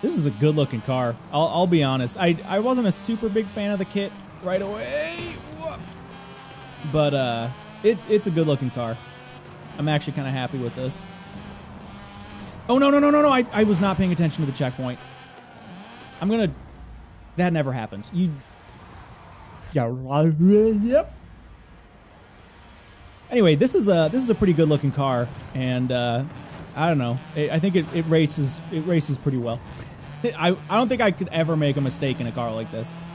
This is a good-looking car. I'll be honest. I wasn't a super big fan of the kit right away, but it's a good-looking car. I'm actually kind of happy with this. Oh, no. I was not paying attention to the checkpoint. I'm going to... That never happened. Yep. Anyway, this is a pretty good-looking car, and I don't know. I think it races pretty well. I don't think I could ever make a mistake in a car like this.